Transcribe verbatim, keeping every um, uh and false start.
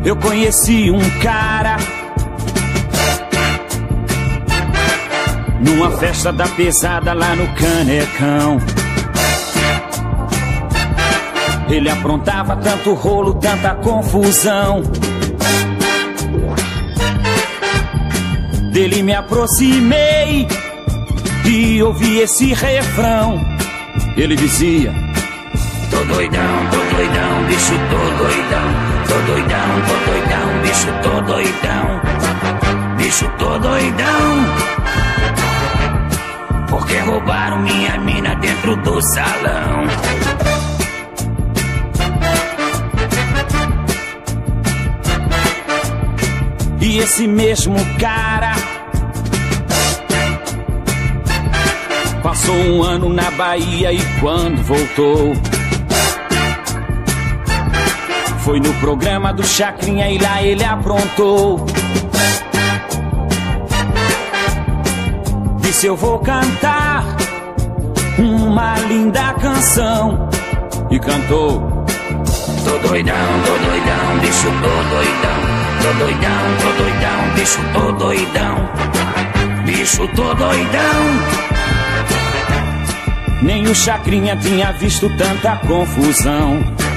eu conheci um cara numa festa da pesada lá no Canecão. Ele aprontava tanto rolo, tanta confusão. Dele me aproximei e ouvi esse refrão. Ele dizia: tô doidão, tô doidão, bicho, tô doidão. Tô doidão, tô doidão, bicho, tô doidão. Bicho, tô doidão. Porque roubaram minha mina dentro do salão. E esse mesmo cara passou um ano na Bahia e quando voltou foi no programa do Chacrinha e lá ele aprontou. Disse: eu vou cantar uma linda canção. E cantou: tô doidão, tô doidão, bicho, tô doidão. Tô doidão, tô doidão, bicho, tô doidão. Bicho, tô doidão. Nem o Chacrinha tinha visto tanta confusão.